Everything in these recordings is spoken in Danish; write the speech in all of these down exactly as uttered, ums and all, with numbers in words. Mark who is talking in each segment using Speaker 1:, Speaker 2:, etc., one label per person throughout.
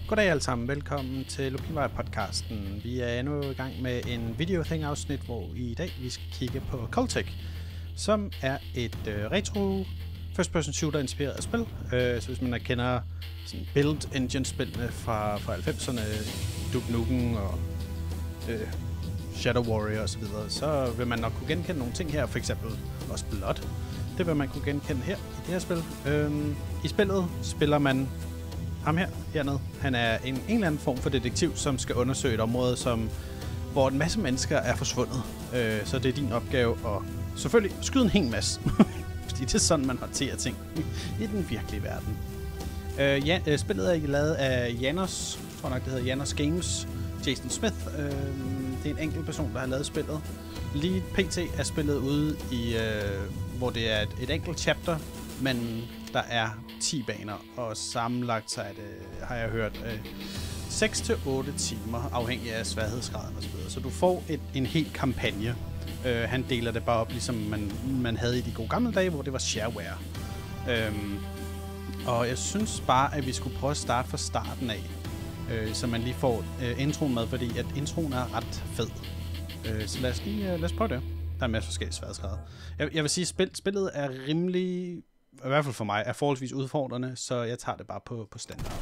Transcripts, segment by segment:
Speaker 1: Goddag alle sammen, velkommen til Lupinvej-podcasten. Vi er endnu i gang med en videothing-afsnit, hvor i dag vi skal kigge på Cultic, som er et øh, retro first-person shooter-inspireret spil. Øh, så hvis man kender sådan Build Engine-spillene fra, fra halvfemserne, Duke Nukem og øh, Shadow Warrior osv., så, så vil man nok kunne genkende nogle ting her, for eksempel også Blood. Det vil man kunne genkende her i det her spil. Øh, I spillet spiller man ham her, hernede. Han er en, en eller anden form for detektiv, som skal undersøge et område, som, hvor en masse mennesker er forsvundet. Øh, så det er din opgave at selvfølgelig skyde en hel masse. Fordi det er sådan, man håndterer ting i den virkelige verden. Øh, ja, øh, spillet er lavet af Janos, jeg tror nok det hedder Janos Games, Jason Smith. Øh, det er en enkelt person, der har lavet spillet. Lige pt. Er spillet ude i, øh, hvor det er et, et enkelt chapter, men der er ti baner, og sammenlagt så er det, har jeg hørt, øh, seks til otte timer, afhængig af sværhedsgraden og så videre. Så du får et, en hel kampagne. Øh, han deler det bare op, ligesom man, man havde i de gode gamle dage, hvor det var shareware. Øhm, og jeg synes bare, at vi skulle prøve at starte fra starten af, øh, så man lige får øh, introen med, fordi at introen er ret fed. Øh, så lad os lige øh, lad os prøve det. Der er en masse forskellige sværhedsgrader. Jeg, jeg vil sige, at spil, spillet er rimelig, i hvert fald for mig, er forholdsvis udfordrende, så jeg tager det bare på, på standard.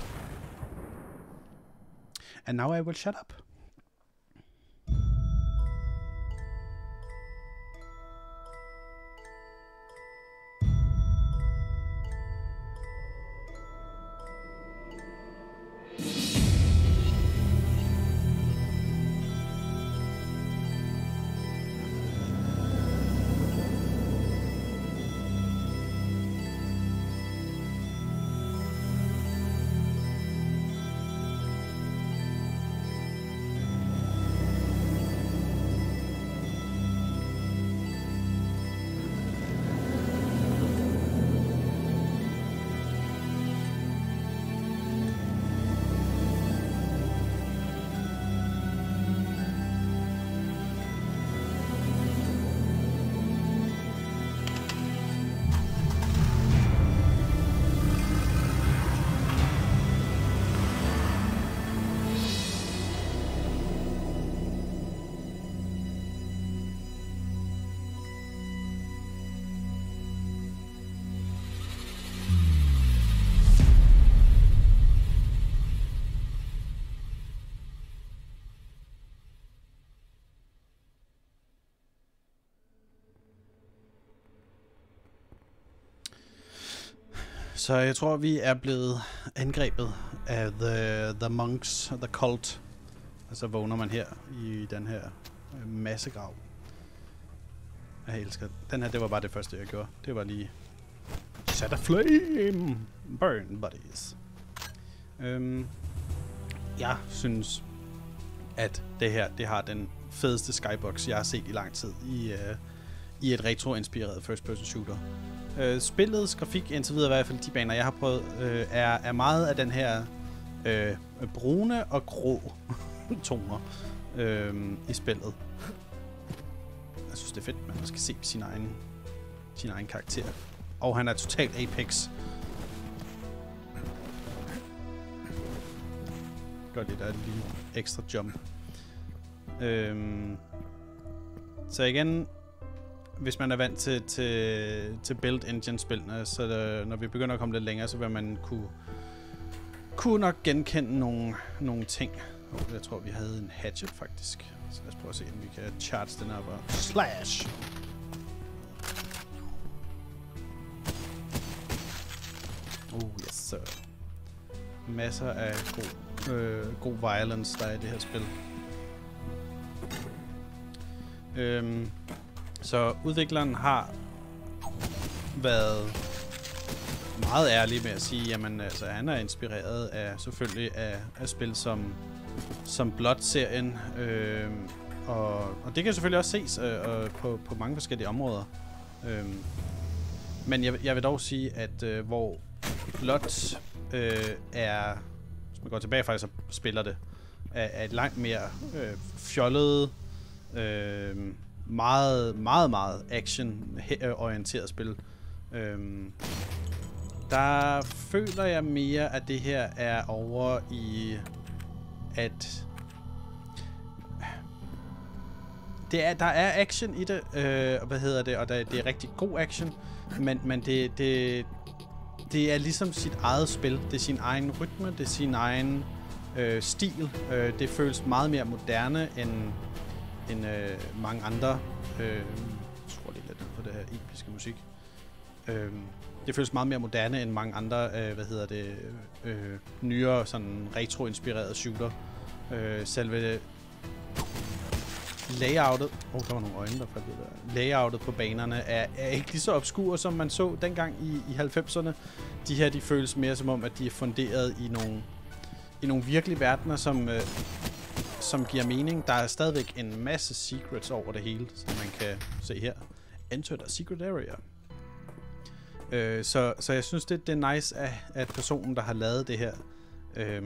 Speaker 1: And now I will shut up. Så jeg tror, vi er blevet angrebet af the, the monks, the cult. Og så vågner man her i den her massegrav. Jeg elsker den her, det var bare det første, jeg gjorde. Det var lige set a flame, burn buddies. Øhm, jeg synes, at det her, det har den fedeste skybox, jeg har set i lang tid i, uh, i et retro-inspireret first-person shooter. Uh, spillets grafik, indtil videre i hvert fald de baner, jeg har prøvet, uh, er, er meget af den her uh, brune og grå toner uh, i spillet. Jeg synes, det er fedt, man skal se sin egen, sin egen karakter. Og han er totalt Apex. Godt lidt, der er lige ekstra jump. Uh, så igen, hvis man er vant til, til, til Build Engine-spillene, så der, når vi begynder at komme lidt længere, så vil man kunne, kunne nok genkende nogle, nogle ting. Oh, jeg tror, vi havde en hatchet, faktisk. Så lad os prøve at se, om vi kan charge den op og slash! Oh, yes, sir. Masser af god, øh, god violence, der er i det her spil. Øhm... Så udvikleren har været meget ærlig med at sige, jamen altså han er inspireret af selvfølgelig af, af spil som som Blood-serien, øh, og, og det kan selvfølgelig også ses øh, på på mange forskellige områder. Øh, men jeg, jeg vil dog sige, at øh, hvor Blood øh, er, hvis man går tilbage faktisk og spiller det, er, er et langt mere øh, fjollet. Øh, meget, meget, meget action-orienteret spil. Øhm, Der føler jeg mere, at det her er over i, at det er, der er action i det, øh, hvad hedder det, og der, det er rigtig god action, men, men det, det, det er ligesom sit eget spil. Det er sin egen rytme, det er sin egen øh, stil. Øh, det føles meget mere moderne end, end øh, mange andre. Øh, jeg tror lige lidt på det her episke musik. Øh, det føles meget mere moderne end mange andre, øh, hvad hedder det, øh, nyere sådan retro-inspirerede shooter. Øh, selve layoutet, oh, der var nogle øjne, der faldt ud der. Layoutet på banerne er, er ikke lige så obskur, som man så dengang i, i halvfemserne. De her, de føles mere som om, at de er funderet i nogle, i nogle virkelige verdener, som, øh, som giver mening. Der er stadigvæk en masse secrets over det hele, som man kan se her. Enter the secret area. Øh, så, så jeg synes, det, det er nice, at, at personen, der har lavet det her, øh,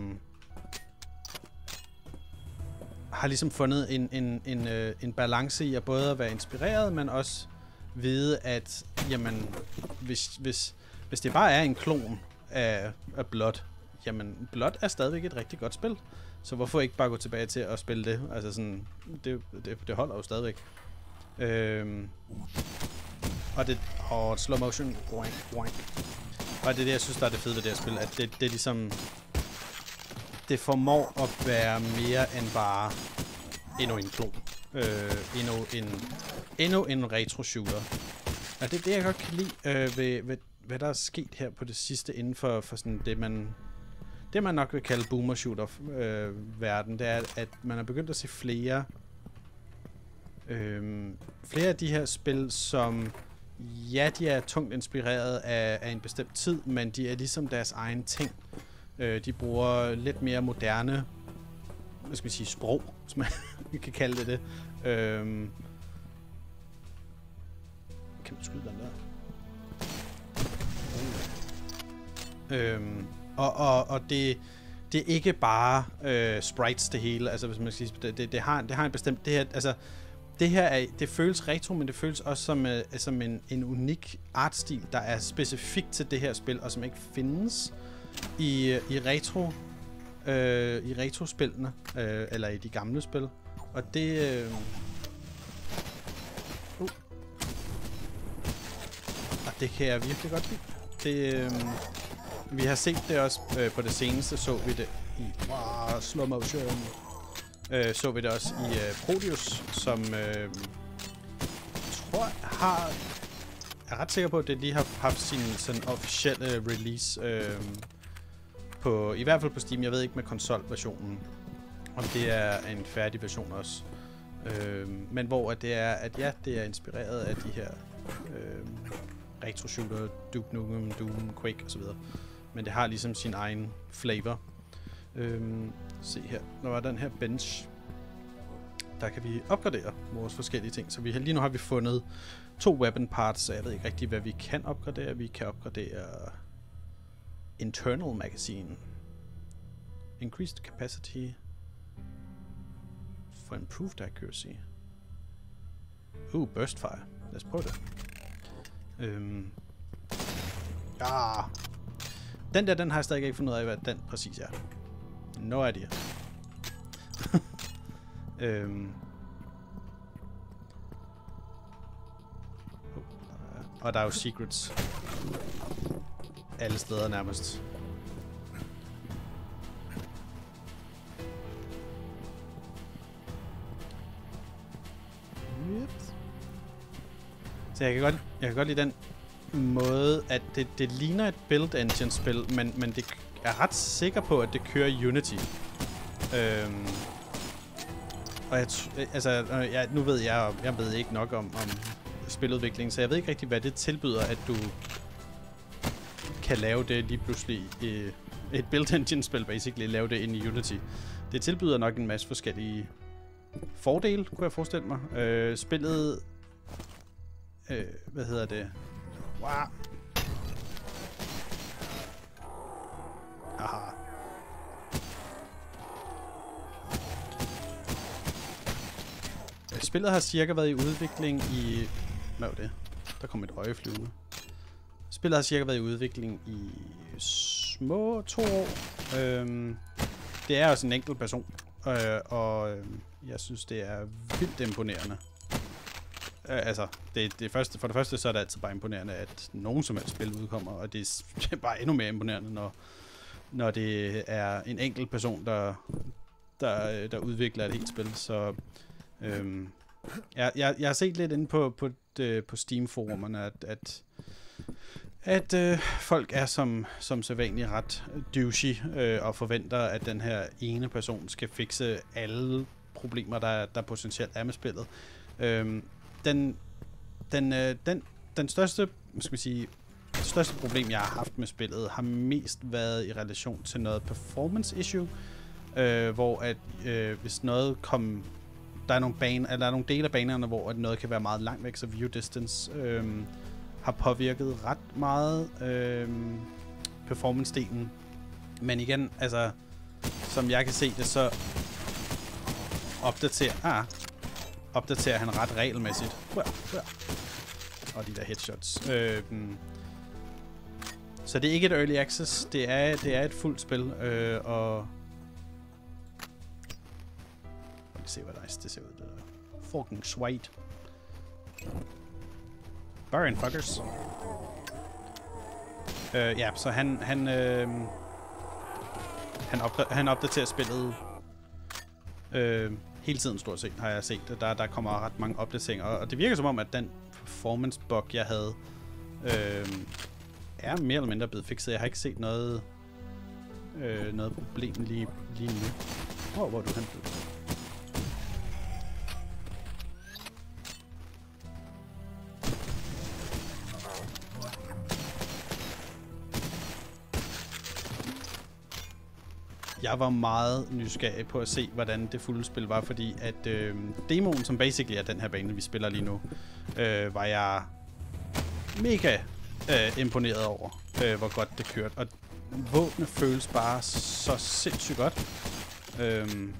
Speaker 1: har ligesom fundet en, en, en, øh, en balance i at både at være inspireret, men også vide, at jamen, hvis, hvis, hvis det bare er en klon af, af Blood, jamen Blood er stadigvæk et rigtig godt spil. Så hvorfor ikke bare gå tilbage til at spille det? Altså sådan, det, det, det holder jo stadigvæk. Øhm, og det, og slow motion, boing, boing. Og det er det, jeg synes, der er det fede ved det her spil, at det, det er ligesom, det formår at være mere end bare endnu en klon. Øh, endnu en, endnu en retro-shooter. Og det er det, jeg godt kan lide øh, ved, ved, hvad der er sket her på det sidste inden for, for sådan det, man, det, man nok vil kalde boomer-shooter-verden. Øh, det er, at man er begyndt at se flere, øh, flere af de her spil, som ja, de er tungt inspireret af, af en bestemt tid, men de er ligesom deres egen ting. Øh, de bruger lidt mere moderne, hvad skal vi sige, sprog, hvis man kan kalde det det. Øh, kan man skyde den der? Øhm, og og, og det, det er ikke bare øh, sprites det hele, altså hvis man skal sige, det, det, det, har, det har en bestemt, det her, altså, det her er, det føles retro, men det føles også som, øh, som en, en unik artstil, der er specifik til det her spil, og som ikke findes i, i retro, øh, i retrospillene, øh, eller i de gamle spil. Og det, øh, uh, og det kan jeg virkelig godt lide. Det, øh, vi har set det også øh, på det seneste, så vi det i wow, slow motion. Øh, så vi det også i øh, Proteus, som øh, tror har er ret sikker på, at det lige har haft sin sådan officielle release øh, på, i hvert fald på Steam. Jeg ved ikke med konsolversionen, om det er en færdig version også. Øh, men hvor at det er, at ja, det er inspireret af de her øh, retro-shooter, Duke Nukem, Doom, Quake osv. Men det har ligesom sin egen flavor. Øhm, se her, der var den her bench. Der kan vi opgradere vores forskellige ting. Så vi har, lige nu har vi fundet to weapon parts, så jeg ved ikke rigtig, hvad vi kan opgradere. Vi kan opgradere internal magazine. Increased capacity for improved accuracy. Uh, burst fire. Lad os prøve det. Øhm. Ja. Den der, den har jeg stadig ikke fundet ud af, hvad den præcis er. No idea. øhm. oh, der er, og der er jo secrets alle steder nærmest. Yep. Så jeg kan godt, jeg kan godt lide den måde, at det, det ligner et build engine spil, men, men det er ret sikker på, at det kører i Unity. Øhm, og jeg, altså, jeg, nu ved jeg, jeg ved ikke nok om, om spiludvikling, så jeg ved ikke rigtig, hvad det tilbyder, at du kan lave det lige pludselig i et build engine spil, basically, lave det ind i Unity. Det tilbyder nok en masse forskellige fordele, kunne jeg forestille mig. Øh, spillet, øh, hvad hedder det? Wow. Aha. Spillet har cirka været i udvikling i... Hvad var det? Der kom et øje flyvende. spillet har cirka været i udvikling i små to år. Øhm, det er også en enkelt person, øh, og øh, jeg synes, det er vildt imponerende. Øh, altså, det, det første, for det første så er det altid bare imponerende, at nogen som helst spil udkommer, og det er bare endnu mere imponerende, når, når det er en enkelt person, der, der, der udvikler et helt spil. Så øhm, jeg, jeg, jeg har set lidt inde på, på, det, på Steam-forumerne, at, at, at øh, folk er som, som sædvanligt ret douchey øh, og forventer, at den her ene person skal fikse alle problemer, der, der potentielt er med spillet. Øhm, den, den, øh, den, den største, skal vi sige, det største problem, jeg har haft med spillet, har mest været i relation til noget performance issue, øh, hvor at øh, hvis noget kom, der er nogle bane, eller der er nogle dele af banerne, hvor at noget kan være meget langt væk, så view distance øh, har påvirket ret meget øh, performance-delen. Men igen, altså, som jeg kan se det, så opdaterer, ah, opdaterer han ret regelmæssigt. Og de der headshots. Øh, så det er ikke et early access, det er, det er et fuldt spil, øh, og vi kan se, hvor nice det ser ud. Det der. Fucking sweet. Burn fuckers. Øh, ja, så han han øh, han, opda han opdaterer spillet øh, hele tiden stort set, har jeg set. Der, der kommer ret mange opdateringer, og det virker som om, at den performance bug, jeg havde, øh, er mere eller mindre blevet fikset. Jeg har ikke set noget, øh, noget problem lige, lige nu. Hvor, hvor er du hen? Jeg var meget nysgerrig på at se, hvordan det fulde spil var, fordi at øh, demoen, som basically er den her bane, vi spiller lige nu, øh, var jeg mega øh, imponeret over, øh, hvor godt det kørte. Og våbne føles bare så sindssygt godt. Øhm.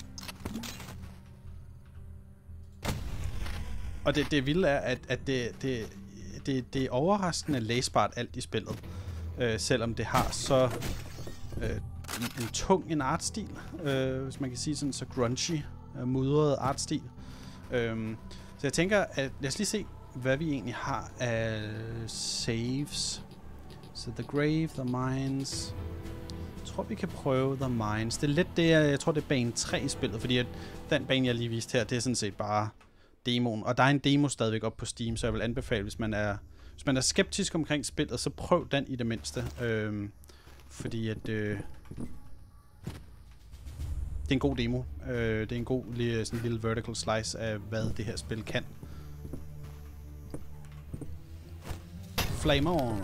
Speaker 1: Og det, det vilde er, at, at det, det, det, det er overraskende læsbart alt i spillet, øh, selvom det har så øh, en, en tung en artstil, øh, hvis man kan sige sådan, så grungy, øh, mudret artstil. Øhm. Så jeg tænker, at lad os lige se, hvad vi egentlig har af saves. Så The Grave, The Mines. Jeg tror, vi kan prøve The Mines. Det er lidt det, jeg tror, det er bane tre i spillet, fordi at den bane, jeg lige viste her, det er sådan set bare demoen. Og der er en demo stadigvæk op på Steam, så jeg vil anbefale, hvis man er, hvis man er skeptisk omkring spillet, så prøv den i det mindste. Øhm, fordi at øh, det er en god demo. Øh, det er en god lige, sådan en lille vertical slice af, hvad det her spil kan. Flame on.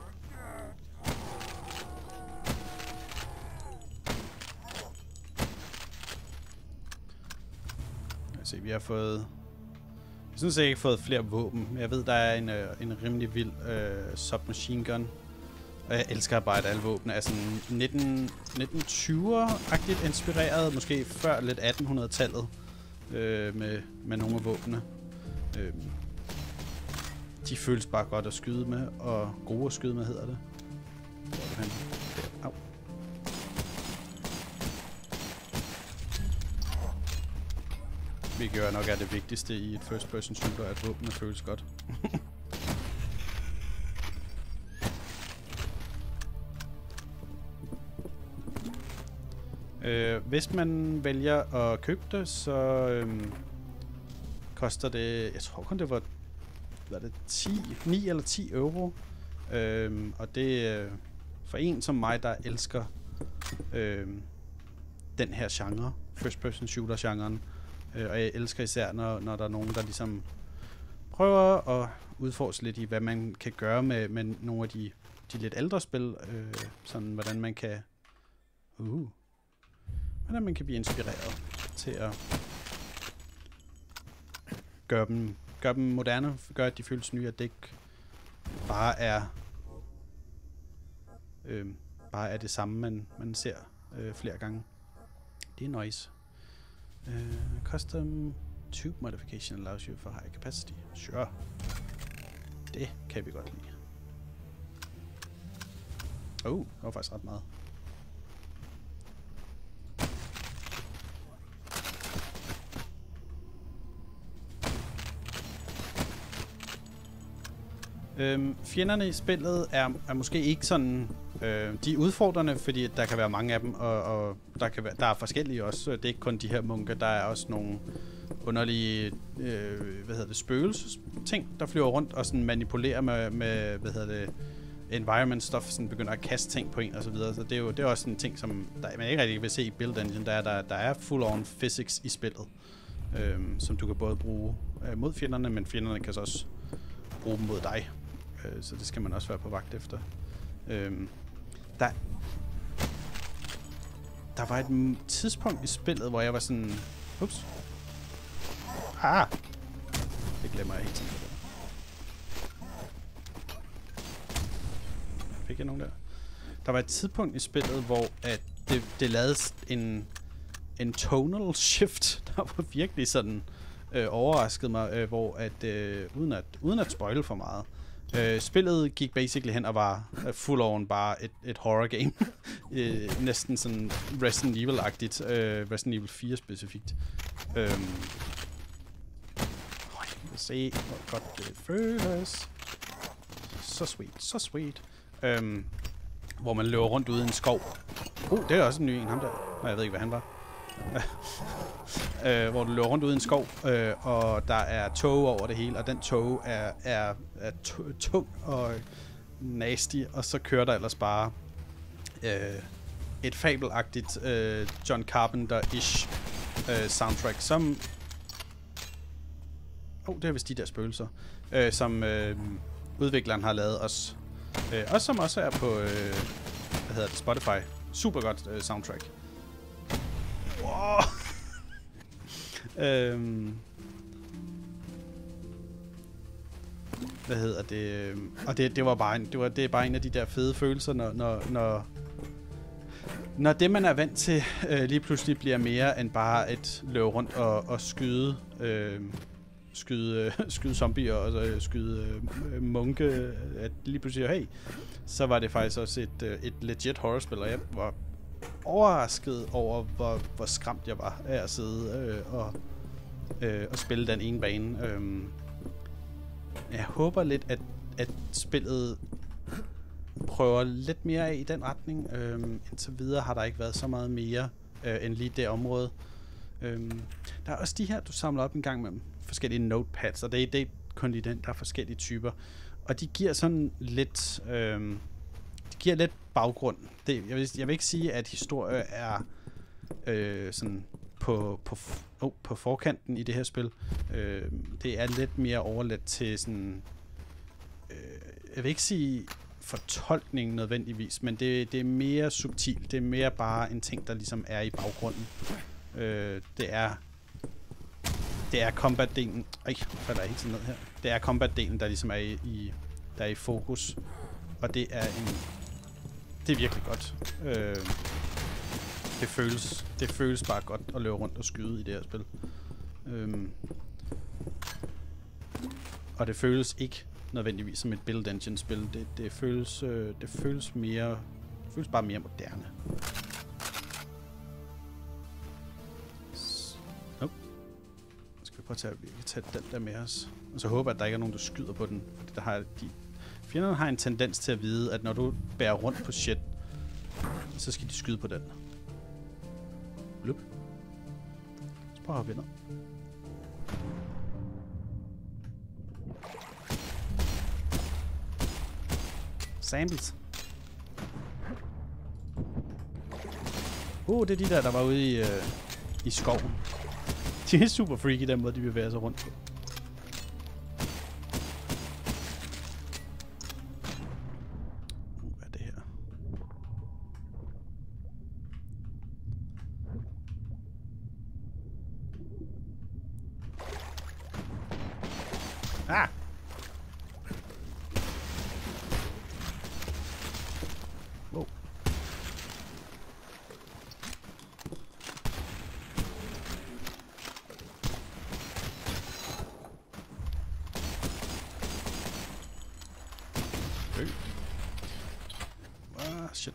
Speaker 1: Se, vi har fået... Jeg synes ikke, fået flere våben. Jeg ved, der er en, øh, en rimelig vild øh, submachine gun. Og jeg elsker at arbejde alle våben. Er sådan nitten tyver-agtigt inspireret. Måske før lidt attenhundrede-tallet. Øh, med, med nogle af våbnene. Øh, de føles bare godt at skyde med. Og gode at skyde med, hedder det. Hvor er det henne? Der. Au. Hvilket jo nok er det vigtigste i et first person shooter, at våbnene føles godt. øh, hvis man vælger at købe det, så øhm, koster det, jeg tror kun det var, var det ti, ni eller ti euro. Øhm, og det er for en som mig, der elsker øhm, den her genre, first person shooter genren. Og jeg elsker især, når, når der er nogen, der ligesom prøver at udforske lidt i, hvad man kan gøre med, med nogle af de, de lidt ældre spil. Øh, sådan, hvordan man kan... Uh, hvordan man kan blive inspireret til at gøre dem, gøre dem moderne, gøre at de føles nye, at det ikke bare er, øh, bare er det samme, man, man ser øh, flere gange. Det er nice. Uh, custom tube modification allows you for high capacity. Sure. Det kan vi godt lide. Oh, det var faktisk ret meget. Øhm, fjenderne i spillet er, er måske ikke sådan... Øh, de er udfordrende, fordi der kan være mange af dem, og, og der, kan være, der er forskellige også. Det er ikke kun de her munke, der er også nogle underlige øh, hvad hedder det, spøgelsesting, der flyver rundt og sådan manipulerer med, med hvad hedder det, environment stuff, sådan begynder at kaste ting på en og så videre. Så det er jo det er også en ting, som der, man ikke rigtig vil se i Build Engine. Der er, der, der er full-on physics i spillet, øh, som du kan både bruge øh, mod fjenderne, men fjenderne kan så også bruge dem mod dig. Øh, så det skal man også være på vagt efter. Øh, der, der var et tidspunkt i spillet, hvor jeg var sådan... Ups. Ah! Det glemmer jeg helt tiden. Fik jeg nogen der? Der var et tidspunkt i spillet, hvor at det, det lavede en, en tonal shift, der var virkelig sådan øh, overraskede mig, øh, hvor at, øh, uden at uden at spoile for meget, øh, spillet gik basically hen og var øh, full on bare et, et horror game. øh, næsten sådan Resident Evil-agtigt. Øh, Resident Evil fire specifikt. Øh, se, hvor godt det føles. Så sweet, så sweet. Øhm, hvor man løber rundt ude i en skov. Uh, det er også en ny en, ham der. Nå, jeg ved ikke, hvad han var. øh, hvor du løber rundt ude i en skov, øh, og der er tog over det hele, og den tog er, er, er tung og nasty, og så kører der ellers bare øh, et fabelagtigt øh, John Carpenter-ish øh, soundtrack, som... Oh, det er vist de der spøgelser, øh, som øh, udvikleren har lavet os. Øh, og som også er på, øh, hvad hedder det, Spotify. Super godt øh, soundtrack. Wow. øhm, hvad hedder det? Og det, det var bare en, det var det er bare en af de der fede følelser, når når når, når det man er vant til øh, lige pludselig bliver mere end bare et løbe rundt og, og skyde. Øh, skyde, skyde zombier og øh, skyde øh, munke, at lige pludselig, hey, så var det faktisk også et, et legit horrorspil, og jeg var overrasket over, hvor, hvor skræmt jeg var af at sidde øh, og, øh, og spille den ene bane. Øhm, jeg håber lidt, at, at spillet prøver lidt mere af i den retning. Øhm, indtil videre har der ikke været så meget mere øh, end lige det område. Øhm, der er også de her, du samler op en gang med forskellige notepads, og det er, det er kun i den, der er forskellige typer. Og de giver sådan lidt, øhm, de giver lidt baggrund. Det, jeg, vil, jeg vil ikke sige, at historie er øh, sådan på, på, oh, på forkanten i det her spil. Øh, det er lidt mere overladt til sådan, øh, jeg vil ikke sige fortolkning nødvendigvis, men det, det er mere subtilt. Det er mere bare en ting, der ligesom er i baggrunden. Øh, det er det er combat-delen. Ej, falder jeg helt sådan ned her. Det er combat-delen, der ligesom er i, i der er i fokus, og det er en det er virkelig godt. Øh, det føles det føles bare godt at løbe rundt og skyde i det her spil. Øh, og det føles ikke nødvendigvis som et Build Engine spil. Det det føles øh, det føles mere det føles bare mere moderne. Prøv at tage, vi kan tage den der med os. Og så håber jeg, at der ikke er nogen, der skyder på den. Fordi der har de... Fjenderne har en tendens til at vide, at når du bærer rundt på shit, så skal de skyde på den. Løb. Så prøv at hoppe ind. Samples. Uh, det er de der, der var ude i, øh, i skoven. De er super freaky, den måde, de bevæger sig rundt på. Uh, hvad er det her? Ah! Wow. Ah, shit.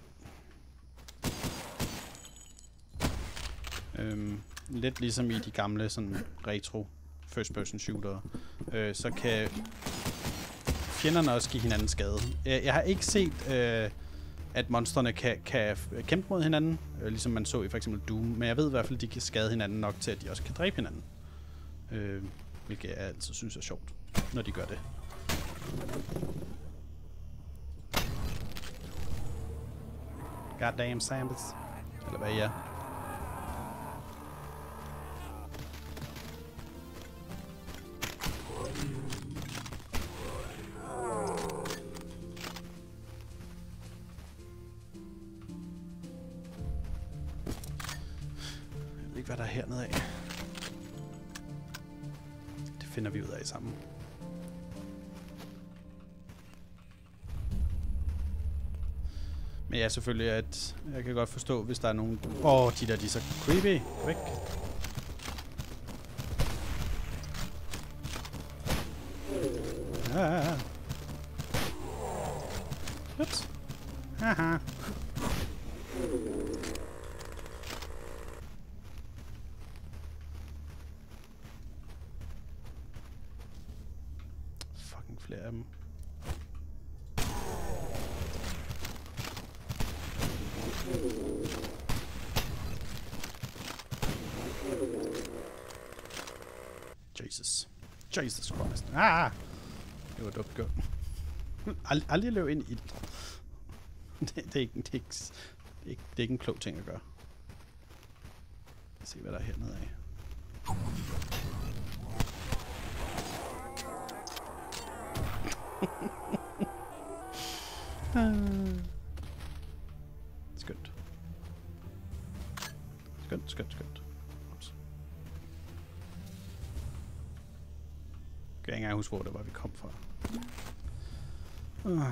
Speaker 1: Øhm, lidt ligesom i de gamle sådan retro first person shooter, øh, så kan fjenderne også give hinanden skade. Jeg, jeg har ikke set, øh, at monsterne kan, kan kæmpe mod hinanden, øh, ligesom man så i for eksempel Doom, men jeg ved i hvert fald, at de kan skade hinanden nok til, at de også kan dræbe hinanden. Øh, hvilket jeg altid synes er sjovt, når de gør det. Goddamn Sambas. Eller hvad I er. Jeg ved ikke, hvad der er hernede af. Det finder vi ud af sammen. Men ja, selvfølgelig, at jeg kan godt forstå, hvis der er nogen... Åh, oh, de der, de er så creepy. Væk. Ah. Ups. Haha. Fucking flere af dem. Jesus. Jesus Christ. Ah! Det var dumt gjort. Ald aldrig løb ind i det. Det, det, er ikke, det, er ikke, det, er ikke, det er ikke en klog ting at gøre. Lad os se, hvad der er hernede af. Skønt. Skønt, skønt, skønt. Ups. Jeg kan ikke engang huske, hvor det var, vi kom fra. Uh.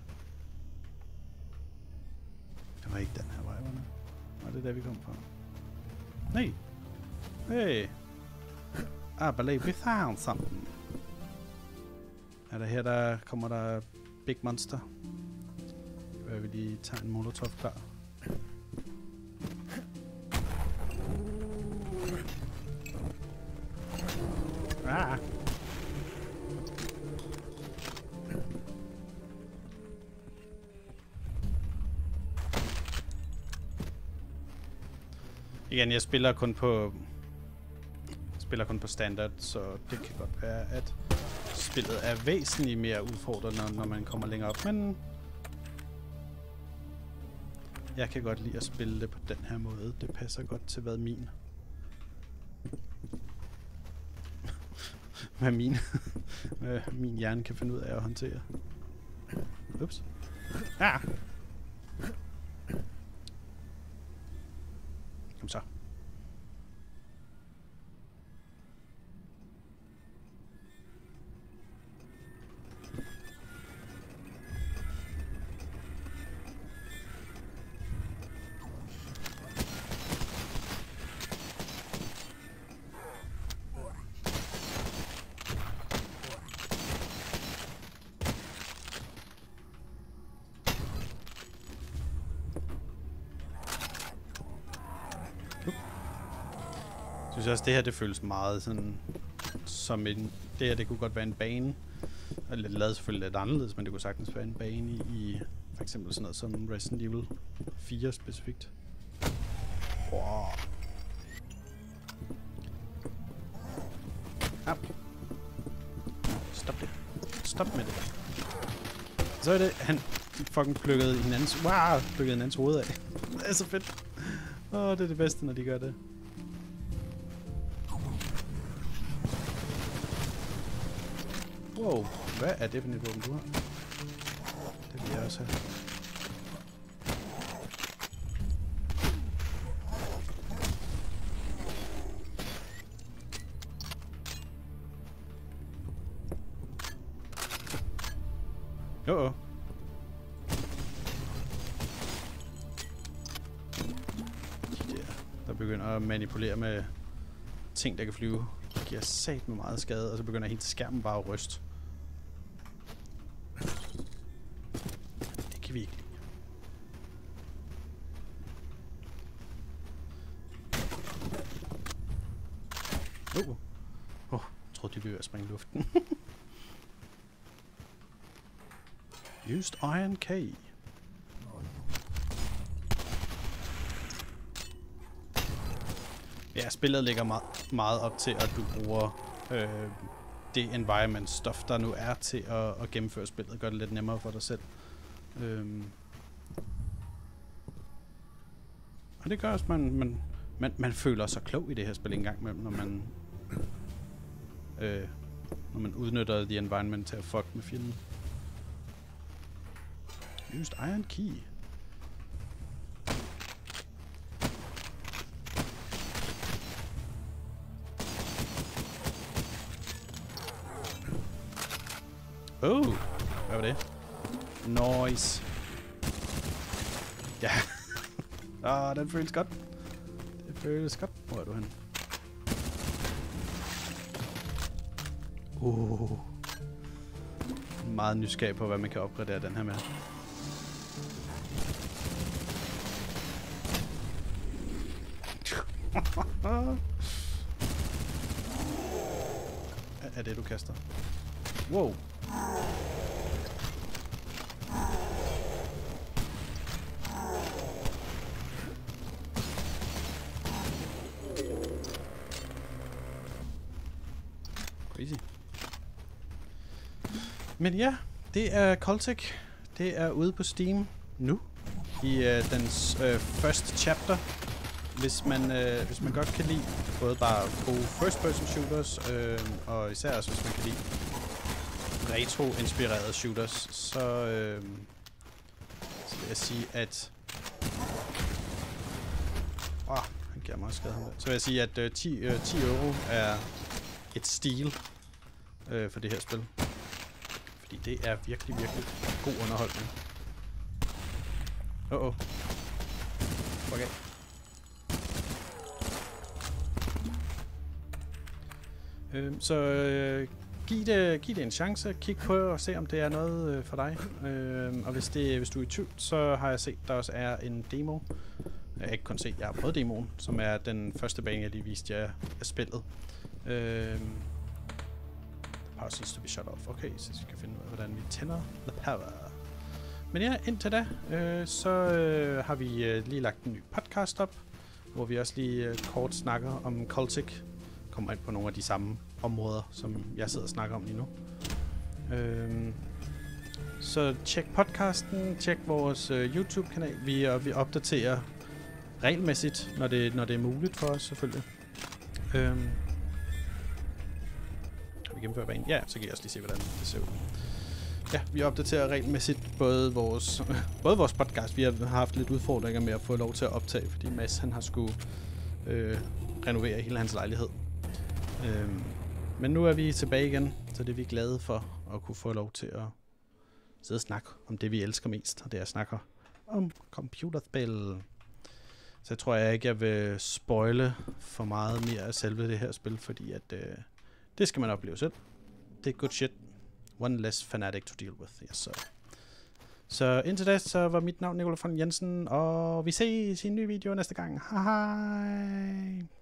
Speaker 1: Det var ikke den her vej, var det? Var det der, vi kom fra? Nej! Hey! I believe we found something. Er der her, der kommer der Big Monster? Jeg vil lige tage en molotov klar. Ah! Igen, jeg spiller kun på spiller kun på standard, så det kan godt være, at spillet er væsentligt mere udfordrende, når man kommer længere op, men jeg kan godt lide at spille det på den her måde. Det passer godt til, hvad min hvad min hvad min hjerne kan finde ud af at håndtere. Ups. Ah! Kom så. Jeg synes også, det her det føles meget sådan som en... Det her det kunne godt være en bane. Og lidt lavet selvfølgelig lidt anderledes, men det kunne sagtens være en bane i, i for eksempel sådan noget som Resident Evil fire specifikt. Wow. Op. Stop det. Stop med det. Så er det, han fucking plukkede hinandens... Wow! Plukkede hinandens hoved af. Det er så fedt. Åh, oh, det er det bedste, når de gør det. Wow, hvad er det for et våben, du har? Det vil jeg også have. Jo. De der, der begynder at manipulere med ting, der kan flyve. Det giver sat med meget skade, og så begynder helt skærmen bare at ryste. Det kan vi ikke lide. Åh, oh. oh, jeg troede, de ville springe i luften. Used iron key. Ja, spillet ligger meget, meget op til, at du bruger øh, det environment stuff, der nu er til at, at gennemføre spillet. Gør det lidt nemmere for dig selv. Øhm. Og det gør også, at man, man, man, man føler sig klog i det her spil en gang imellem, når man, øh, når man udnytter the environment til at fuck med filmen. Used iron key. Oh, hvad var det? Noise. Ja. Ah, den føles godt. Det føles godt. Hvor er du hen? Uh. Meget nysgerrig på, hvad man kan opgradere den her med. Er det, du kaster? Wow. Crazy. Men ja, det er Cultic. Det er ude på Steam nu. I uh, dens uh, første chapter. Hvis man, uh, hvis man godt kan lide både bare gode first person shooters, uh, og især også hvis man kan lide retro-inspirerede shooters, så, uh, så vil jeg sige, at åh, han giver mig skade ham der. Så vil jeg sige, at uh, ti, uh, ti euro er et stil uh, for det her spil. Fordi det er virkelig, virkelig god underholdning. Åh, oh, oh. Okay. Øh, så øh, giv, det, giv det en chance. Kig på og se, om det er noget øh, for dig. Øh, og hvis, det, hvis du er i tvivl, så har jeg set, der også er en demo. Jeg har ikke kun set, jeg har prøvet demoen, som er den første bane, jeg lige viste jer af spillet. Øh, Power seems to be shut off. Okay, så vi skal finde ud af, hvordan vi tænder the power. Men ja, indtil da, øh, så øh, har vi øh, lige lagt en ny podcast op, hvor vi også lige øh, kort snakker om Cultic. Kommer ind på nogle af de samme områder, som jeg sidder og snakker om lige nu. Øh, så tjek podcasten, tjek vores øh, YouTube-kanal. Vi, øh, vi opdaterer regelmæssigt, når det, når det er muligt for os, selvfølgelig. Øh, vi gennemfører banen. Ja, så kan jeg også lige se, hvordan det ser ud. Ja, vi opdaterer regelmæssigt både vores, både vores podcast. Vi har haft lidt udfordringer med at få lov til at optage, fordi Mads han har skulle øh, renovere hele hans lejlighed. Øh, men nu er vi tilbage igen, så det er vi glade for at kunne få lov til at sidde og snakke om det, vi elsker mest, og det er at snakke om computerspil. Så jeg tror jeg ikke, jeg vil spoile for meget mere af selve det her spil, fordi at øh, det skal man opleve selv. Det er good shit. One less fanatic to deal with, yes sir. Så indtil da, så var mit navn Nikolaj von Jensen, og vi ses i en ny video næste gang. Hej hej!